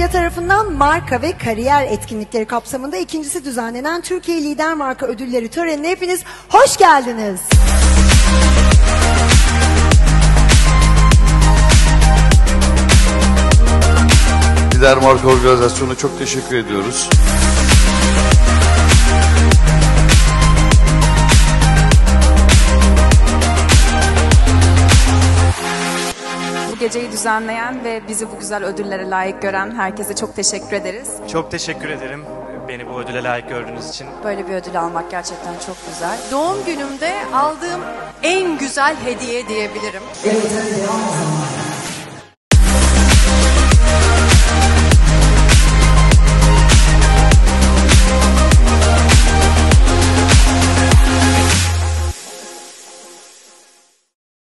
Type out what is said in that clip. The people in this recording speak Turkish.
Medya tarafından marka ve kariyer etkinlikleri kapsamında ikincisi düzenlenen Türkiye Lider Marka Ödülleri törenine hepiniz hoş geldiniz. Lider Marka Organizasyonu çok teşekkür ediyoruz. Bu geceyi düzenleyen ve bizi bu güzel ödüllere layık gören herkese çok teşekkür ederiz. Çok teşekkür ederim beni bu ödüle layık gördüğünüz için. Böyle bir ödül almak gerçekten çok güzel. Doğum günümde aldığım en güzel hediye diyebilirim. Evet, hadi devam o zaman.